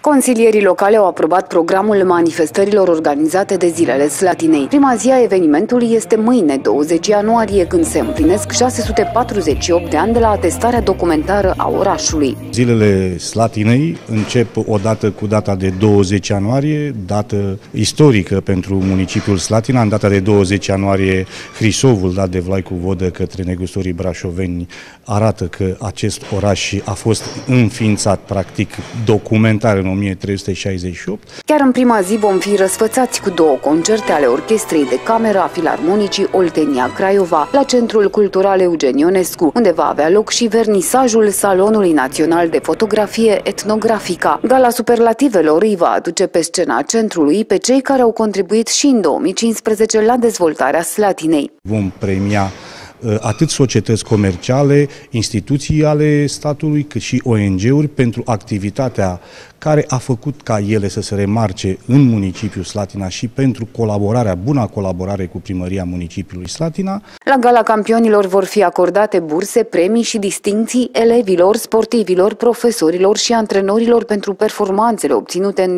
Consilierii locale au aprobat programul manifestărilor organizate de Zilele Slatinei. Prima zi a evenimentului este mâine, 20 ianuarie, când se împlinesc 648 de ani de la atestarea documentară a orașului. Zilele Slatinei încep odată cu data de 20 ianuarie, dată istorică pentru municipiul Slatina. În data de 20 ianuarie, Hrisovul dat de Vlaicu Vodă către negustorii brașoveni arată că acest oraș a fost înființat, practic, documentar în 1368. Chiar în prima zi vom fi răsfățați cu două concerte ale Orchestrei de Cameră a Filarmonicii Oltenia Craiova, la Centrul Cultural Eugen Ionescu, unde va avea loc și vernisajul Salonului Național de Fotografie Etnografica. Gala superlativelor îi va aduce pe scena centrului pe cei care au contribuit și în 2015 la dezvoltarea Slatinei. Vom premia atât societăți comerciale, instituții ale statului, cât și ONG-uri pentru activitatea care a făcut ca ele să se remarce în municipiul Slatina și pentru buna colaborare cu primăria municipiului Slatina. La Gala Campionilor vor fi acordate burse, premii și distincții elevilor, sportivilor, profesorilor și antrenorilor pentru performanțele obținute în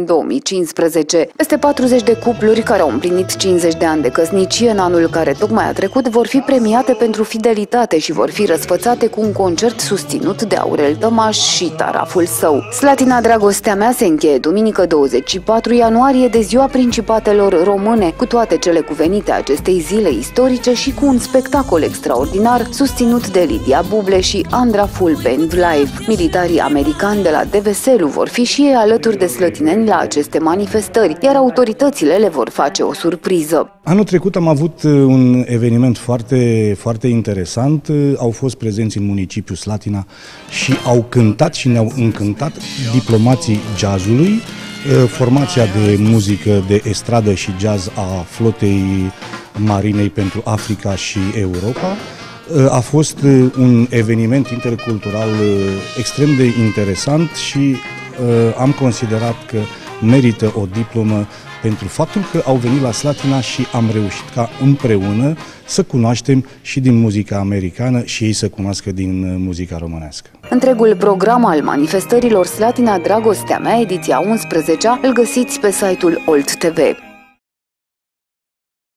2015. Peste 40 de cupluri care au împlinit 50 de ani de căsnicie în anul care tocmai a trecut vor fi premiate pentru fidelitate și vor fi răsfățate cu un concert susținut de Aurel Tămaș și taraful său. Slatina Dragostea mea se încheie duminică 24 ianuarie de Ziua Principatelor Române, cu toate cele cuvenite acestei zile istorice și cu un spectacol extraordinar susținut de Lidia Buble și Andra Full Band Live. Militarii americani de la DVSL vor fi și ei alături de slătineni la aceste manifestări, iar autoritățile le vor face o surpriză. Anul trecut am avut un eveniment foarte interesant. Au fost prezenți în municipiul Slatina și au cântat și ne-au încântat diplomații jazzului, formația de muzică de estradă și jazz a Flotei Marinei pentru Africa și Europa. A fost un eveniment intercultural extrem de interesant și am considerat că merită o diplomă pentru faptul că au venit la Slatina și am reușit ca împreună să cunoaștem și din muzica americană și ei să cunoască din muzica românească. Întregul program al manifestărilor Slatina Dragostea mea, ediția 11-a, îl găsiți pe site-ul Olt TV.